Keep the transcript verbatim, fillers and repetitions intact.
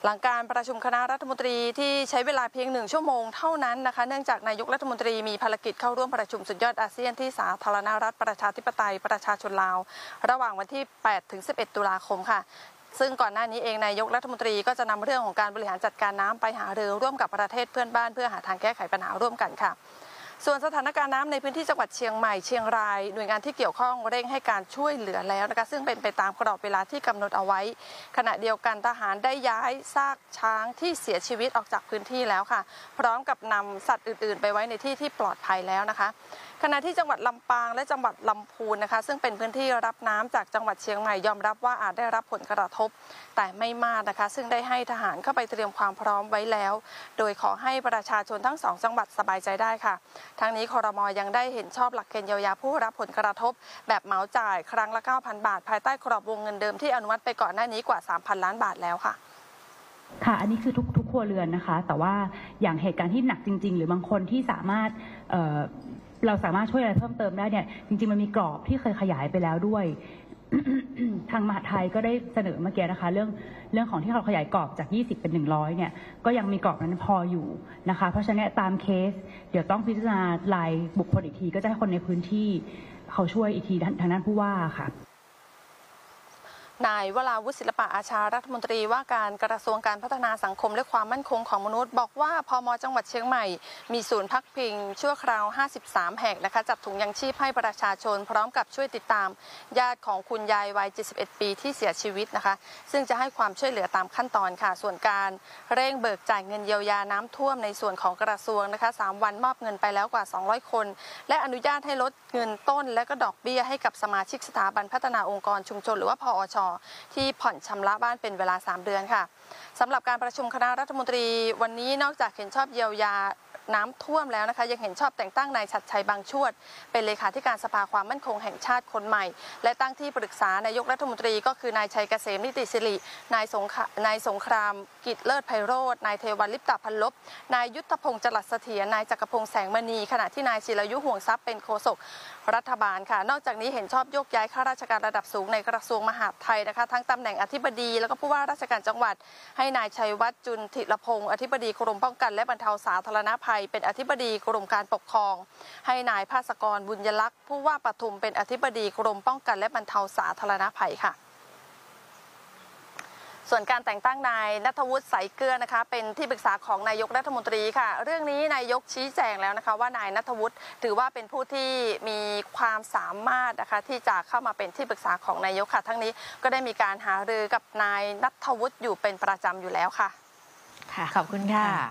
หลังการประชุมคณะรัฐมนตรีที่ใช้เวลาเพียงหนึ่งชั่วโมงเท่านั้นนะคะเนื่องจากนายกรัฐมนตรีมีภารกิจเข้าร่วมประชุมสุดยอดอาเซียนที่สาธารณรัฐประชาธิปไตยประชาชนลาวระหว่างวันที่ แปดถึงสิบเอ็ด ตุลาคมค่ะซึ่งก่อนหน้านี้เองนายกรัฐมนตรีก็จะนำเรื่องของการบริหารจัดการน้ำไปหารือร่วมกับประเทศเพื่อนบ้านเพื่อหาทางแก้ไขปัญหาร่วมกันค่ะส่วนสถานการณ์น้ำในพื้นที่จังหวัดเชียงใหม่เชียงรายหน่วยงานที่เกี่ยวข้องเร่งให้การช่วยเหลือแล้วนะคะซึ่งเป็นไปตามกรอบเวลาที่กำหนดเอาไว้ขณะเดียวกันทหารได้ย้ายซากช้างที่เสียชีวิตออกจากพื้นที่แล้วค่ะพร้อมกับนำสัตว์อื่นๆไปไว้ในที่ที่ปลอดภัยแล้วนะคะขณะที่จังหวัดลำปางและจังหวัดลำพูนนะคะซึ่งเป็นพื้นที่รับน้ำจากจังหวัดเชียงใหม่ยอมรับว่าอาจได้รับผลกระทบแต่ไม่มากนะคะซึ่งได้ให้ทหารเข้าไปเตรียมความพร้อมไว้แล้วโดยขอให้ประชาชนทั้งสองจังหวัดสบายใจได้ค่ะทั้งนี้ครม.ยังได้เห็นชอบหลักเกณฑ์เยียวยาผู้รับผลกระทบแบบเหมาจ่ายครั้งละ เก้าพัน บาทภายใต้กรอบวงเงินเดิมที่อนุมัติไปก่อนหน้านี้กว่า สามพัน ล้านบาทแล้วค่ะค่ะอันนี้คือทุกทุกครัวเรือนนะคะแต่ว่าอย่างเหตุการณ์ที่หนักจริงๆหรือบางคนที่สามารถเอ่อเราสามารถช่วยอะไรเพิ่มเติมได้เนี่ยจริงๆมันมีกรอบที่เคยขยายไปแล้วด้วย ทางมหาดไทยก็ได้เสนอเมื่อกี้นะคะเรื่องเรื่องของที่เขาขยายกรอบจากยี่สิบเป็นหนึ่งร้อยเนี่ยก็ยังมีกรอบนั้นพออยู่นะคะเพราะฉะนั้นตามเคสเดี๋ยวต้องพิจารณารายบุคคลอีกทีก็จะให้คนในพื้นที่เขาช่วยอีกทีทางด้านผู้ว่าค่ะนายวราวุฒิศิลปะอาชารัฐมนตรีว่าการกระทรวงการพัฒนาสังคมและความมั่นคงของมนุษย์บอกว่าพม.จังหวัดเชียงใหม่มีศูนย์พักพิงชั่วคราวห้าสิบสามแห่งนะคะจัดถุงยังชีพให้ประชาชนพร้อมกับช่วยติดตามญาติของคุณยายวัยเจ็ดสิบเอ็ดปีที่เสียชีวิตนะคะซึ่งจะให้ความช่วยเหลือตามขั้นตอนค่ะส่วนการเร่งเบิกจ่ายเงินเยียวยาน้ำท่วมในส่วนของกระทรวงนะคะสามวันมอบเงินไปแล้วกว่าสองร้อยคนและอนุญาตให้ลดเงินต้นและก็ดอกเบี้ยให้กับสมาชิกสถาบันพัฒนาองค์กรชุมชนหรือว่าพอช.ที่ผ่อนชำระบ้านเป็นเวลาสามเดือนค่ะสำหรับการประชุมคณะรัฐมนตรีวันนี้นอกจากเห็นชอบเยียวยาน้ำท่วมแล้วนะคะยังเห็นชอบแต่งตั้งนายชัดชัยบางชวดเป็นเลขาธิการสภาความมั่นคงแห่งชาติคนใหม่และตั้งที่ปรึกษานายกรัฐมนตรีก็คือนายชัยเกษมนิติสิรินายสงนายสงครามกิจเลิศไพโรจน์นายเทวันลิปตาพันลบนายยุทธพงศ์จรัสเสถียรนายจักรพงศ์แสงมณีขณะที่นายศิรยุห่วงทรัพย์เป็นโฆษกรัฐบาลค่ะนอกจากนี้เห็นชอบโยกย้ายข้าราชการระดับสูงในกระทรวงมหาดไทยนะคะทั้งตำแหน่งอธิบดีแล้วก็ผู้ว่าราชการจังหวัดให้นายชัยวัฒน์จุนทิรพงศ์อธิบดีกรมป้องกันและบรรเทาสาธารณภัยเป็นอธิบดีกรมการปกครองให้นายภาสกรบุญยลักษณ์ผู้ว่าปทุมเป็นอธิบดีกรมป้องกันและบรรเทาสาธารณภัยค่ะส่วนการแต่งตั้งนายณัฐวุฒิใสเกลือนะคะเป็นที่ปรึกษาของนายกรัฐมนตรีค่ะเรื่องนี้นายกชี้แจงแล้วนะคะว่านายณัฐวุฒิถือว่าเป็นผู้ที่มีความสามารถนะคะที่จะเข้ามาเป็นที่ปรึกษาของนายกค่ะทั้งนี้ก็ได้มีการหารือกับนายณัฐวุฒิอยู่เป็นประจำอยู่แล้วค่ะค่ะขอบคุณค่ะ